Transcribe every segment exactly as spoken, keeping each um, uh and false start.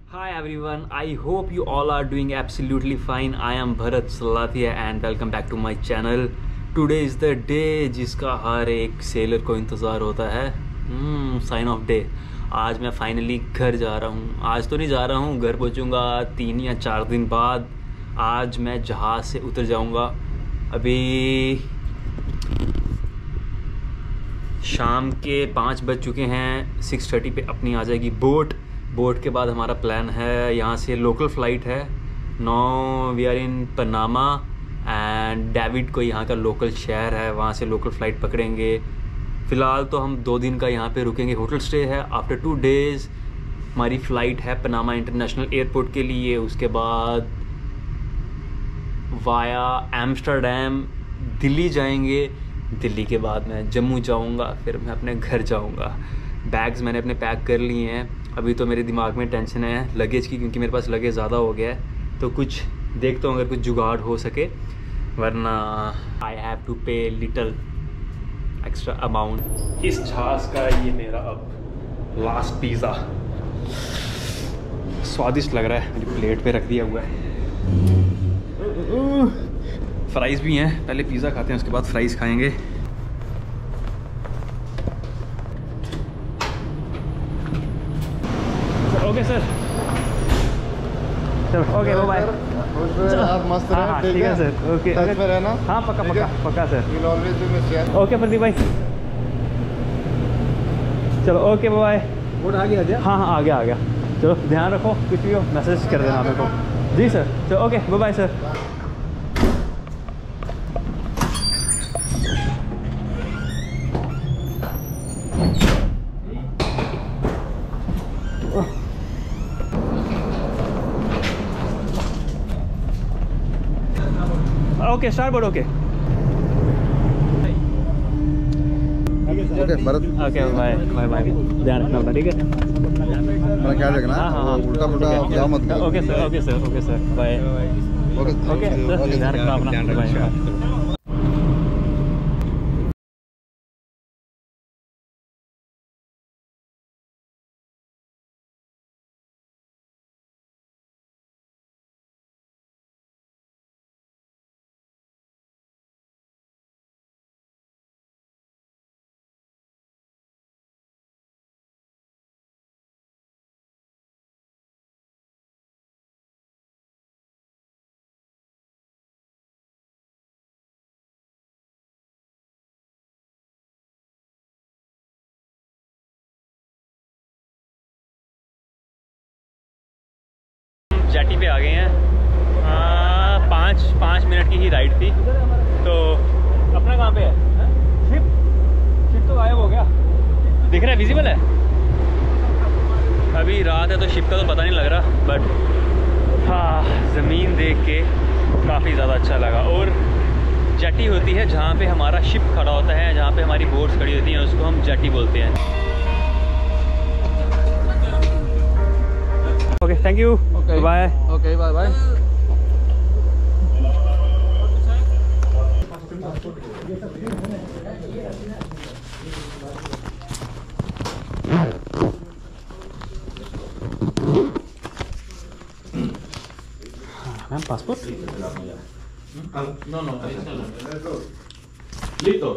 Hi everyone, I hope you all are doing absolutely fine. I am Bharat Salathia and welcome back to my channel. Today is the day जिसका हर एक seller को इंतज़ार होता है. Sign off day. आज मैं finally घर जा रहा हूँ. आज तो नहीं जा रहा हूँ, घर पहुँचूँगा तीन या चार दिन बाद. आज मैं जहाज़ से उतर जाऊँगा. अभी शाम के पाँच बज चुके हैं. सिक्स थर्टी पे अपनी आ जाएगी बोट. बोट के बाद हमारा प्लान है, यहाँ से लोकल फ़्लाइट है. No we are in Panama and David को यहाँ का लोकल शहर है, वहाँ से लोकल फ़्लाइट पकड़ेंगे. फ़िलहाल तो हम दो दिन का यहाँ पे रुकेंगे. होटल स्टे है. आफ्टर टू डेज़ हमारी फ़्लाइट है पनामा इंटरनेशनल एयरपोर्ट के लिए. उसके बाद वाया एम्स्टर्डम दिल्ली जाएंगे. दिल्ली के बाद मैं जम्मू जाऊँगा, फिर मैं अपने घर जाऊँगा. बैग्स मैंने अपने पैक कर लिए हैं. अभी तो मेरे दिमाग में टेंशन है लगेज की, क्योंकि मेरे पास लगेज ज़्यादा हो गया है. तो कुछ देखता हूँ अगर कुछ जुगाड़ हो सके, वरना I have to pay little extra amount. इस जहाज़ का ये मेरा अब लास्ट पिज़्ज़ा. स्वादिष्ट लग रहा है. मेरी प्लेट पे रख दिया हुआ है. फ्राइज़ भी हैं. पहले पिज़्ज़ा खाते हैं, उसके बाद फ्राइज़ खाएँगे. Okay sir. चलो ओके बाय. आप मस्त रहे. ठीक है सर. ओके टच में रहना. हाँ पक्का पक्का पक्का sir. Will always be with share. Okay Pradeep भाई. चलो ओके बाय. बोर्ड आ गया. हाँ हाँ आ गया आ गया. चलो ध्यान रखो, कुछ भी हो मैसेज कर देना मेरे को. जी सर. चलो okay bye bye sir. Okay starboard. Okay okay Bharat. Okay bye bye bye. ध्यान रखना अपना. ठीक है. मैं क्या देखना. हाँ हाँ उल्टा पुल्टा जाओ मत. Okay sir. Okay sir. Okay sir. Bye. Okay okay ध्यान रखना अपना. बाय. जेटी पे आ गए हैं. पाँच पाँच मिनट की ही राइड थी. तो अपना कहाँ पे है? शिप शिप तो गायब हो गया. दिख रहा है, विजिबल है. अभी रात है तो शिप का तो पता नहीं लग रहा, बट हाँ ज़मीन देख के काफ़ी ज़्यादा अच्छा लगा. और जेटी होती है जहाँ पे हमारा शिप खड़ा होता है, जहाँ पे हमारी बोट्स खड़ी होती हैं, उसको हम जेटी बोलते हैं. Okay thank you. Okay bye. Okay bye bye. Ma'am passport. No, no, listo.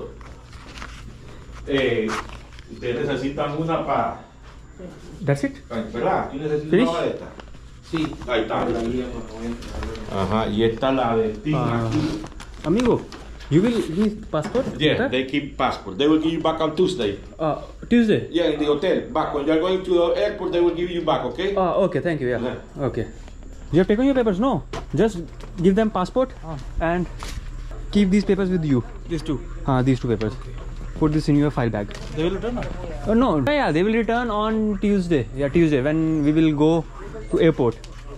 Eh, ustedes necesitan una para, That's it. ¿verdad? ¿Quién necesita Finish? una paleta? Sí. Ahí está. Ajá, y esta la de Tim Uh, aquí. amigo, you will give passport? Yeah, later? they keep passport. They will give you back on Tuesday. Uh, Tuesday. Yeah, in the hotel. Back when you're going to the airport, they will give you back. Okay? Ah, okay, thank you. Yeah. Yeah. Okay. You have taken your papers? No. Just give them passport and keep these papers with you. These two. Ah, these two papers. Put this in your file bag. They will return. Oh no. Yeah, yeah, they will return on Tuesday. Yeah, Tuesday when we will go to airport.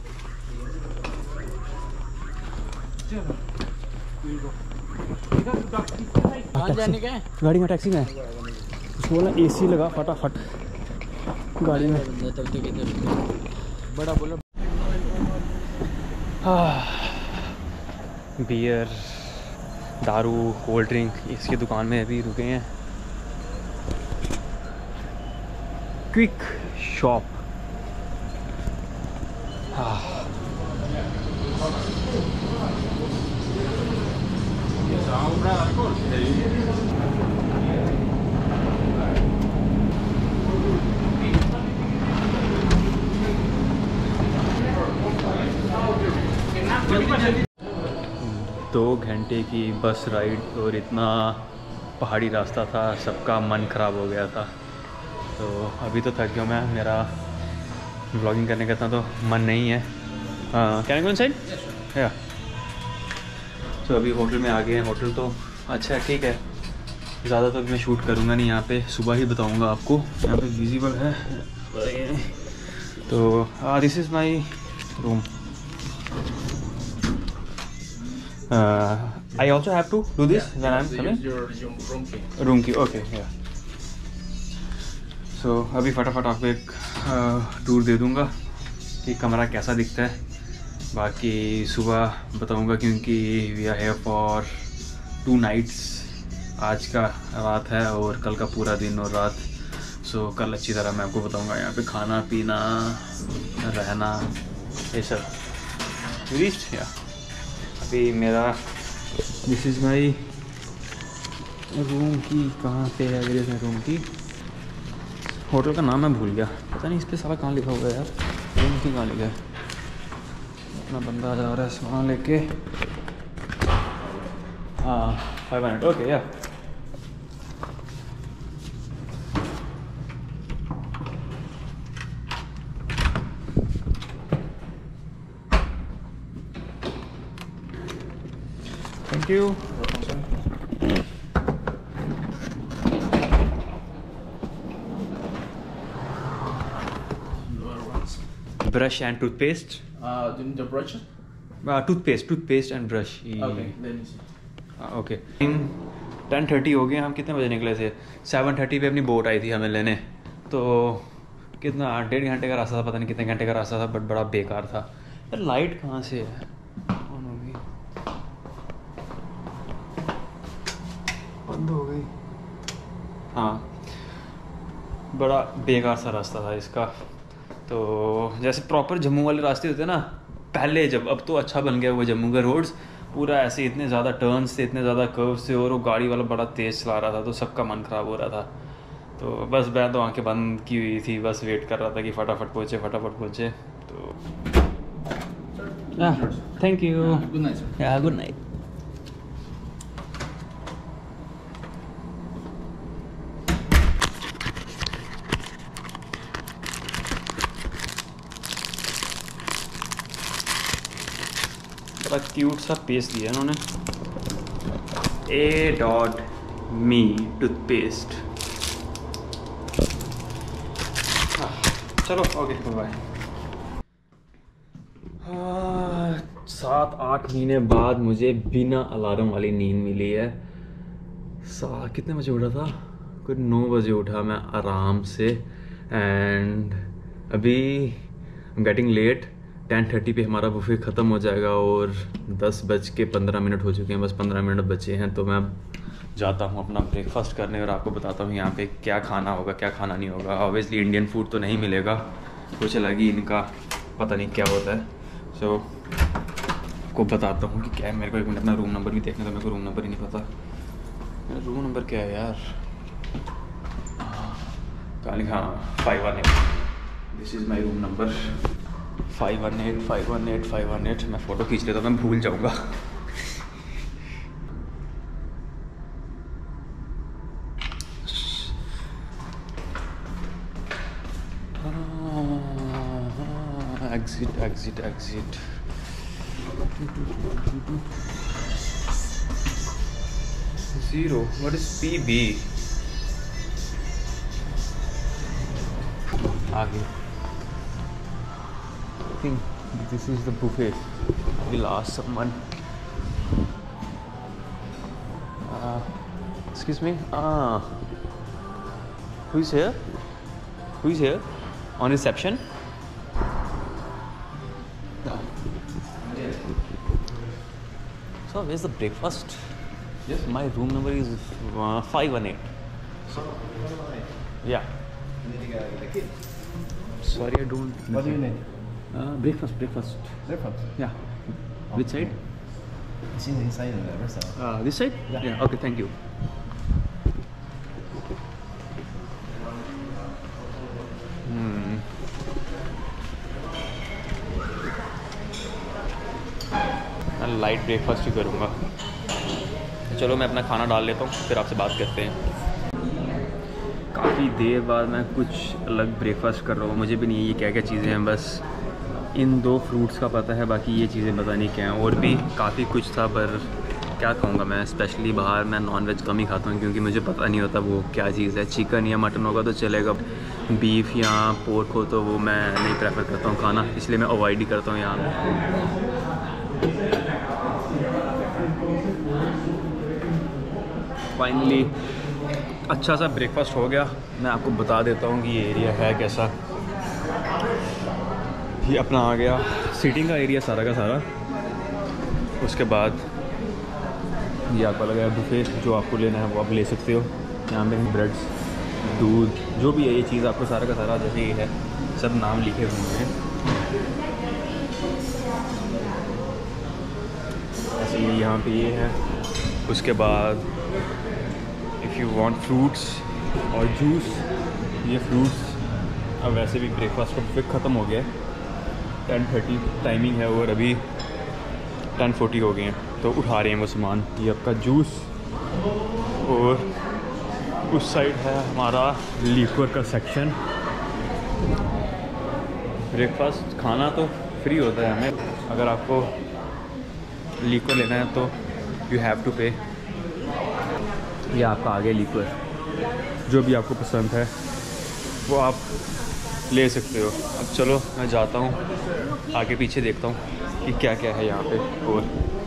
गाड़ी में taxi में उसको बोला AC लगा फटाफट गाड़ी में. बड़ा बोलो. बियर, दारू, कोल्ड ड्रिंक, इसकी दुकान में अभी रुके हैं. Quick shop. दो घंटे की बस राइड और इतना पहाड़ी रास्ता था, सबका मन ख़राब हो गया था। तो अभी तो थक गया मैं, मेरा व्लॉगिंग करने का इतना तो मन नहीं है। Can I go inside? या तो अभी होटल में आ गए हैं। होटल तो अच्छा है, ठीक है। ज़्यादा तो अभी मैं शूट करूँगा नहीं यहाँ पे, सुबह ही बताऊँगा आपको। यहाँ पे विजिबल है तो this is my room. I also have to do this when I am coming room की। ओके या सो अभी फटाफट आपको एक टूर दे दूँगा कि कमरा कैसा दिखता है। बाकी सुबह बताऊँगा क्योंकि we are here for two nights. आज का रात है और कल का पूरा दिन और रात। सो so, कल अच्छी तरह मैं आपको बताऊंगा यहाँ पे खाना पीना रहना ये सब। टूरिस्ट या अभी मेरा दिस इज़ माई रूम की कहाँ पे है मेरे रूम की। होटल का नाम मैं भूल गया, पता नहीं इस पर सारा कहाँ लिखा हुआ है यार। रूम की कहाँ लिखा है? अपना बंदा जा रहा है सामान लेके। हाँ five hundred okay yeah Thank you. Brush and toothpaste. Uh, do you need the brush? Uh, toothpaste, toothpaste and brush. Okay, let me see. Okay ten thirty हो गए। हम कितने बजे निकले थे? सेवन थर्टी पे अपनी बोट आई थी हमें लेने। तो कितना डेढ़ घंटे का रास्ता था, पता नहीं कितने घंटे का रास्ता था, बट बड़ा बेकार था यार। लाइट कहाँ से है? ऑन हो गई, बंद हो गई। हाँ बड़ा बेकार सा रास्ता था इसका। तो जैसे प्रॉपर जम्मू वाले रास्ते होते हैं ना पहले, जब अब तो अच्छा बन गया हुआ जम्मू का रोड्स पूरा ऐसे, इतने ज़्यादा टर्न्स थे, इतने ज़्यादा कर्व्स थे और वो गाड़ी वाला बड़ा तेज़ चला रहा था तो सबका मन ख़राब हो रहा था। तो बस मैं तो आंखें बंद की हुई थी, बस वेट कर रहा था कि फटाफट पहुँचे फटाफट पहुँचे। तो thank you. Good night, sir. या गुड नाइट। बड़ा क्यूट सा पेस्ट दिया इन्होंने, ए डॉट मी टूथपेस्ट। चलो ओके बाय। सात आठ महीने बाद मुझे बिना अलार्म वाली नींद मिली है। सा कितने बजे उठा था? कुछ नौ बजे उठा मैं आराम से। एंड अभी गेटिंग लेट, टेन थर्टी पे हमारा बुफे ख़त्म हो जाएगा और दस बज के पंद्रह मिनट हो चुके हैं, बस पंद्रह मिनट बचे हैं। तो मैं जाता हूँ अपना ब्रेकफास्ट करने और आपको बताता हूँ यहाँ पे क्या खाना होगा क्या खाना नहीं होगा। ऑब्वियसली इंडियन फूड तो नहीं मिलेगा, कुछ अलग ही इनका पता नहीं क्या होता है। सो so, आपको बताता हूँ कि क्या है। मेरे को एक मिनट अपना रूम नंबर भी देखना था, मेरे को रूम नंबर ही नहीं पता। मेरा रूम नंबर क्या है यार? कहाँ लिखा? Five one eight. This is my room number five one eight five one eight five one eight. मैं फ़ोटो खींच लेता हूँ, मैं भूल जाऊँगा। Exit exit exit. Zero, what is P B? आगे I think this is the buffet. We'll ask someone. Uh, excuse me. Ah, who's here? Who's here? On reception. So where's the breakfast? Yes. My room number is uh, five one eight. Yeah. Sorry, I don't. What do you need? Uh, breakfast, breakfast. Breakfast. Yeah. Which side? It's in inside the restaurant. Uh, this side? Yeah. Yeah. Okay, thank you. मैं light breakfast ही करूँगा। चलो मैं अपना खाना डाल लेता हूँ, फिर आपसे बात करते हैं। काफ़ी देर बाद मैं कुछ अलग ब्रेकफास्ट कर रहा हूँ। मुझे भी नहीं ये क्या क्या चीज़ें हैं, बस इन दो फ्रूट्स का पता है, बाकी ये चीज़ें पता नहीं क्या हैं। और भी काफ़ी कुछ था, पर क्या कहूँगा मैं, स्पेशली बाहर मैं नॉनवेज कम ही खाता हूँ क्योंकि मुझे पता नहीं होता वो क्या चीज़ है। चिकन या मटन होगा तो चलेगा, बीफ या पोर्क हो तो वो मैं नहीं प्रेफर करता हूँ खाना, इसलिए मैं अवॉइड ही करता हूँ यहाँ पे। फाइनली अच्छा सा ब्रेकफास्ट हो गया। मैं आपको बता देता हूँ कि ये एरिया है कैसा। ये अपना आ गया सीटिंग का एरिया सारा का सारा। उसके बाद ये आपका लगा है बुफे, जो आपको लेना है वो आप ले सकते हो। यहाँ पे ब्रेड्स, दूध, जो भी है ये चीज़ आपको सारा का सारा जैसे ये है सब नाम लिखे हुए हैं। ऐसे ये यहाँ पे ये है। उसके बाद इफ़ यू वांट फ्रूट्स और जूस, ये फ्रूट्स। अब वैसे भी ब्रेकफास्ट का बुफे ख़त्म हो गया है, टेन थर्टी टाइमिंग है और अभी टेन फोर्टी हो गए हैं, तो उठा रहे हैं वो सामान। ये आपका जूस, और उस साइड है हमारा लीक्वर का सेक्शन। ब्रेकफास्ट खाना तो फ्री होता है हमें, अगर आपको लीक्वर लेना है तो यू हैव टू पे। ये आपका आगे लीक्वर, जो भी आपको पसंद है वो आप ले सकते हो। अब चलो मैं जाता हूँ आगे पीछे, देखता हूँ कि क्या क्या है यहाँ पे। और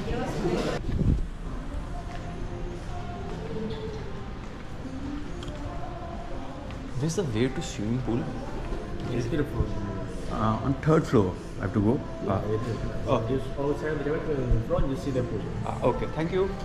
Where is the way to swimming pool? It's beautiful. Uh, on third floor. I have to go. Ah. Oh. Just outside directly in front, you see the pool. Ah, okay. Thank you.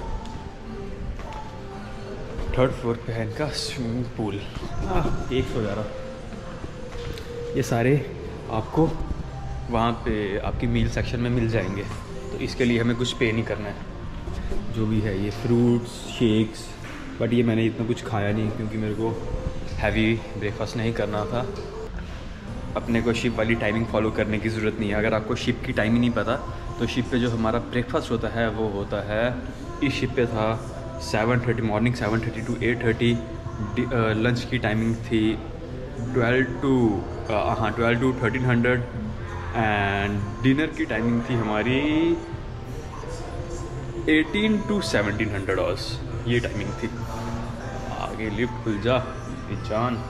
Third floor पे है इनका swimming pool. एक सौ ग्यारह। ये सारे आपको वहाँ पे आपकी मील सेक्शन में मिल जाएंगे, तो इसके लिए हमें कुछ पे नहीं करना है। जो भी है ये फ्रूट्स, शेक्स, बट ये मैंने इतना कुछ खाया नहीं क्योंकि मेरे को हैवी ब्रेकफास्ट नहीं करना था। अपने को शिप वाली टाइमिंग फॉलो करने की ज़रूरत नहीं है। अगर आपको शिप की टाइमिंग नहीं पता तो शिप पे जो हमारा ब्रेकफास्ट होता है वो होता है, इस शिप पे था seven thirty morning seven thirty to eight thirty. Lunch की टाइमिंग थी ट्वेल्व टू हाँ twelve to thirteen hundred and dinner की टाइमिंग थी हमारी eighteen to seventeen hundred hours. ये टाइमिंग थी। आगे लिफ्ट खुल जा जान।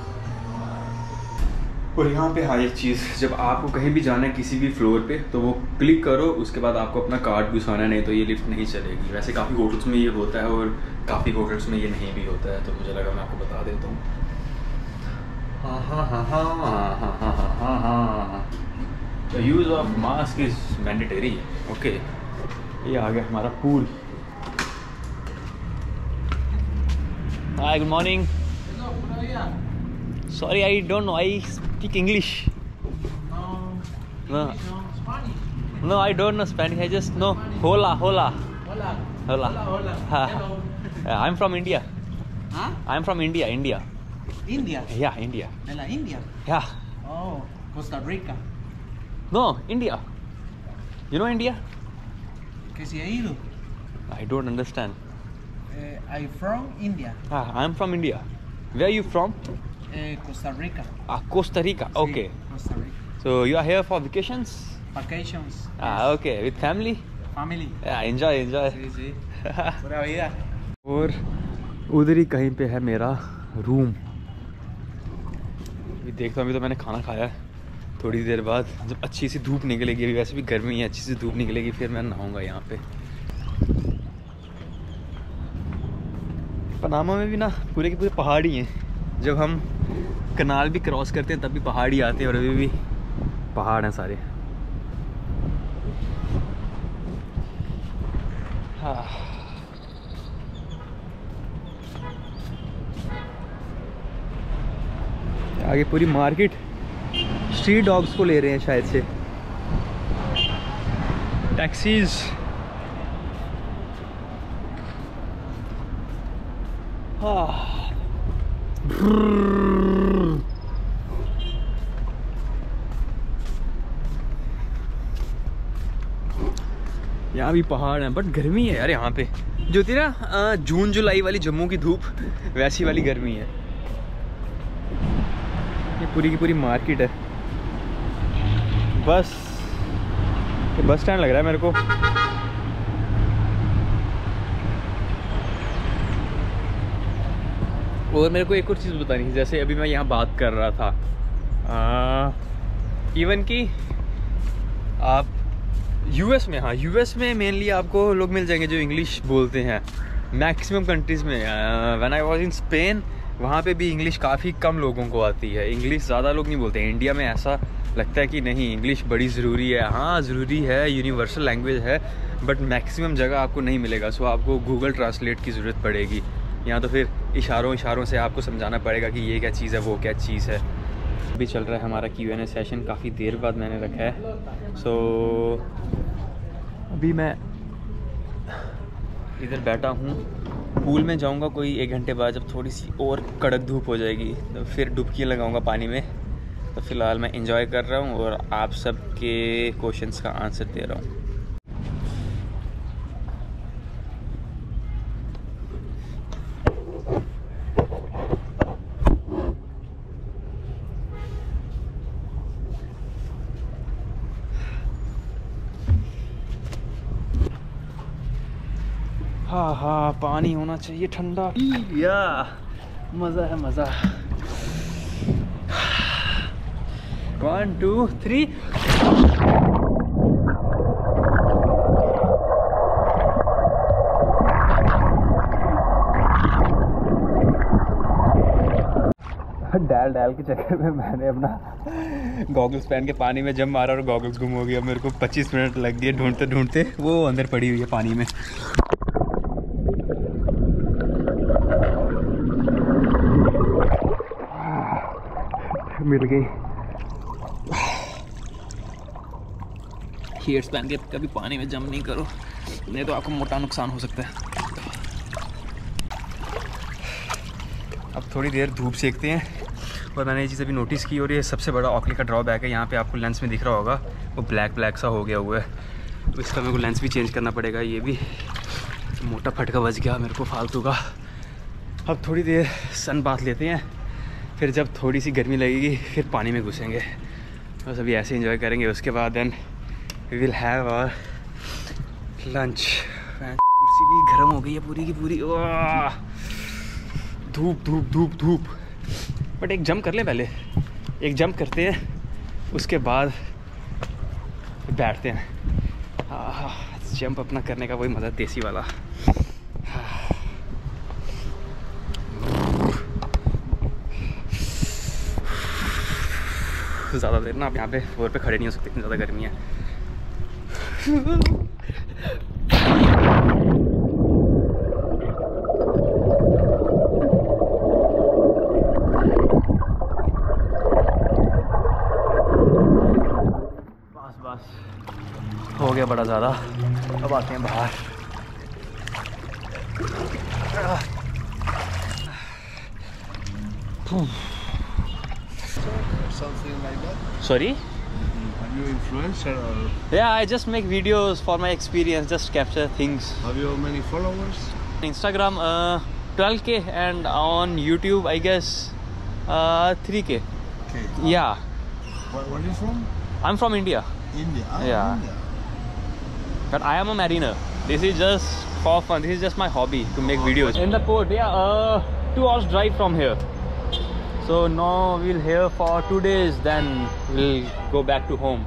और यहाँ पे हाँ एक चीज़, जब आपको कहीं भी जाना है किसी भी फ्लोर पे तो वो क्लिक करो, उसके बाद आपको अपना कार्ड भी घुसाना है, नहीं तो ये लिफ्ट नहीं चलेगी। वैसे काफ़ी होटल्स में ये होता है और काफ़ी होटल्स में ये नहीं भी होता है, तो मुझे लगा मैं आपको बता देता हूँ। हाँ हाँ हाँ हाँ हाँ हाँ हाँ हाँ हाँ the use of mask is mandatory. Okay, ये आ गया हमारा pool. Hi, good morning. Sorry, I don't know. I speak English. No. No. No, Spanish. No, I don't know Spanish. I just know hola, hola, Hola. hola. Hola, hola. Ha. Hello. Yeah, I'm from India. Huh? I'm from India, India. India. Yeah, India. De la India. Yeah. Oh, Costa Rica. No, India. You know India? Que si ha ido. I don't understand. Uh, I'm from India. Ah, I'm from India. Where are you from? Uh, Costa Rica. Ah, Costa Rica. Sí, Okay. Costa Rica. So you are here for vacations? Vacations. Ah, okay. With family? Family. Yeah, enjoy, enjoy. Sí, sí. Pura vida. और उधर ही कहीं पे है मेरा room. ये देखता हूँ, अभी तो मैंने खाना खाया है। थोड़ी देर बाद जब अच्छी सी धूप निकलेगी, अभी वैसे भी गर्मी है, अच्छी सी धूप निकलेगी, फिर मैं नहाऊंगा यहाँ पे। पनामा में भी ना पूरे के पूरे पहाड़ ही हैं। जब हम कनाल भी क्रॉस करते हैं तब भी पहाड़ ही आते हैं, और अभी भी पहाड़ हैं सारे। हाँ, आगे पूरी मार्केट स्ट्रीट डॉग्स को ले रहे हैं शायद से। टैक्सीज, हाँ, यहाँ भी पहाड़ हैं बट गर्मी है यार यहाँ पे, जो थी ना जून जुलाई वाली जम्मू की धूप, वैसी वाली गर्मी है। ये पूरी की पूरी मार्केट है। बस ये बस स्टैंड लग रहा है मेरे को। और मेरे को एक और चीज़ बतानी थी, जैसे अभी मैं यहाँ बात कर रहा था, इवन कि आप यूएस में, हाँ यूएस में मेनली आपको लोग मिल जाएंगे जो इंग्लिश बोलते हैं। मैक्सिमम कंट्रीज़ में, when I was in Spain, वहाँ पे भी इंग्लिश काफ़ी कम लोगों को आती है। इंग्लिश ज़्यादा लोग नहीं बोलते हैं। इंडिया में ऐसा लगता है कि नहीं इंग्लिश बड़ी ज़रूरी है। हाँ ज़रूरी है, यूनिवर्सल लैंग्वेज है, बट मैक्सिमम जगह आपको नहीं मिलेगा। सो आपको गूगल ट्रांसलेट की ज़रूरत पड़ेगी। यहाँ तो फिर इशारों इशारों से आपको समझाना पड़ेगा कि ये क्या चीज़ है, वो क्या चीज़ है। अभी चल रहा है हमारा क्यू एन ए सेशन, काफ़ी देर बाद मैंने रखा है। सो अभी मैं इधर बैठा हूँ, पूल में जाऊँगा कोई एक घंटे बाद, जब थोड़ी सी और कड़क धूप हो जाएगी तो फिर डुबकियाँ लगाऊँगा पानी में। तो फ़िलहाल मैं एंजॉय कर रहा हूँ और आप सब के क्वेश्चंस का आंसर दे रहा हूँ। हाँ हाँ पानी होना चाहिए ठंडा, या मज़ा है मज़ा। One two three. डाल डाल के चक्कर में मैंने अपना गॉगल्स पहन के पानी में जंप मारा और गॉगल्स गुम हो गया। मेरे को पच्चीस मिनट लग गए ढूंढते ढूंढते, वो अंदर पड़ी हुई है पानी में। मिल गई। हेयर्स पहन के कभी पानी में जंप नहीं करो, नहीं तो आपको मोटा नुकसान हो सकता है। अब थोड़ी देर धूप सेकते हैं। और मैंने ये चीज़ अभी नोटिस की, और ये सबसे बड़ा ऑकली का ड्रॉबैक है। यहाँ पे आपको लेंस में दिख रहा होगा वो ब्लैक ब्लैक सा हो गया हुआ है, तो इसका मेरे को लेंस भी चेंज करना पड़ेगा। ये भी मोटा फटका बच गया मेरे को फालतू का। अब थोड़ी देर सन बाथ लेते हैं, फिर जब थोड़ी सी गर्मी लगेगी फिर पानी में घुसेंगे। बस अभी ऐसे एंजॉय करेंगे, उसके बाद then we will have our lunch. कुर्सी भी गर्म हो गई है पूरी की पूरी। धूप धूप धूप धूप। बट एक जंप कर ले, पहले एक जंप करते हैं, उसके बाद बैठते हैं। हाँ जंप अपना करने का वही मज़ा देसी वाला। ज़्यादा देर ना आप यहाँ पे फ्लोर पे खड़े नहीं हो सकते, इतनी ज़्यादा गर्मी है। बस बस हो गया बड़ा ज़्यादा, अब आते हैं बाहर। Something like that? Sorry? Are you influencer or Yeah, I just make videos for my experience, just capture things. have you many followers? Instagram uh, twelve K and on YouTube I guess uh, three K. Okay. Yeah, Where, where are you from? I'm from India, India. Ah, Yeah. India. but I am a mariner. This is just for fun. This is just my hobby to make videos. In the port, yeah, uh, two hours drive from here. So now we'll here for two days, then we'll go back to home.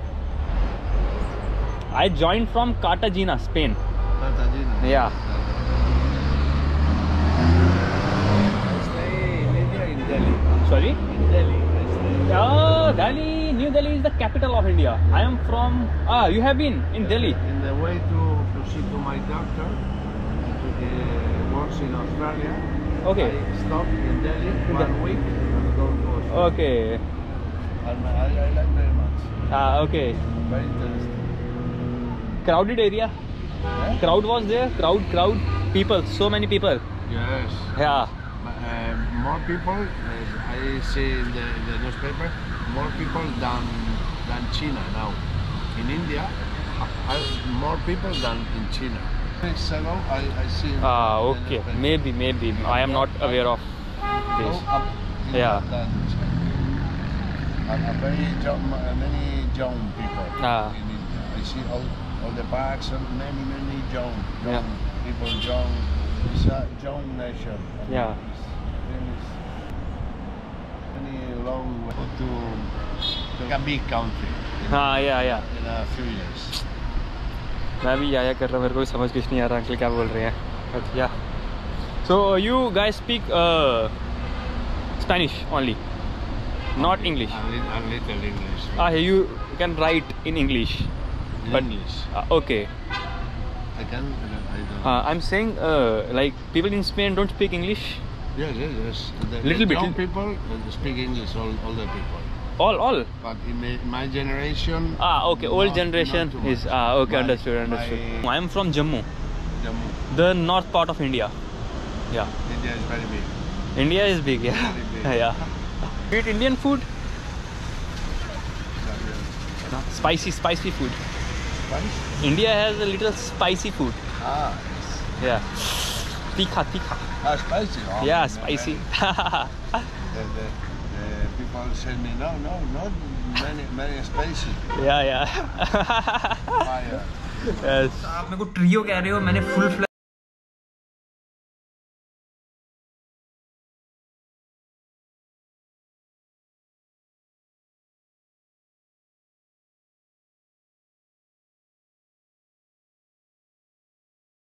I joined from Cartagena, Spain. Cartagena. Yeah. I stay in India, in Delhi. Sorry? In Delhi. I stay. Oh, Delhi, New Delhi is the capital of India. I am from. Ah, you have been in Delhi. In the way to, to see to my doctor, he works in Australia. Okay. I stop in Delhi one week and go to Australia. Okay. And I, I like very much. Ah, okay. Very interesting. Crowded area. Eh? Crowd was there. Crowd, crowd. People. So many people. Yes. Yeah. But, uh, more people, uh, I see in the, in the newspaper, more people than than China now. In India, I, more people than in China. Weeks ago, I, I see. Ah, okay. Maybe, maybe. I am not aware of this. Yeah. And a very young, many young people. Ah. In India. I see all, all the bags and many, many young, young Yeah. people, young. It's a young nation. And Yeah. It's, it's very long way to, to a big country. In, हाँ या या in a few years. मैं भी या या कर रहा हूँ, मेरे को भी समझ कुछ नहीं आ रहा अंकल क्या बोल रहे हैं, but yeah so you guys speak Spanish only, not English? A, li- a little English. Ah, you can write in English. In But, English. uh, okay. I can. I don't. Uh, I'm saying, uh, like people in Spain don't speak English. yes, yes, yes. The, Little the bit, young little- people uh, speak English. All, all the people. All, all. But in my, my generation. Ah, okay. Old not- generation not too is much. ah, okay. My- Understood, understood. my I'm from Jammu, Jammu. the north part of India. Yeah, India is very big. India is big. Yeah, Very big. yeah. Eat Indian food. No, spicy, spicy food. Spanish? India has a little spicy food. Ah, yes. Yeah, tikha, tikha. Ah, spicy. Oh, Yeah, no, spicy. very- The, the, the people say me, no, no, not many, many spicy. yeah, yeah. Fire. Yes. आप मेरे को trio कह रहे हो, मैंने full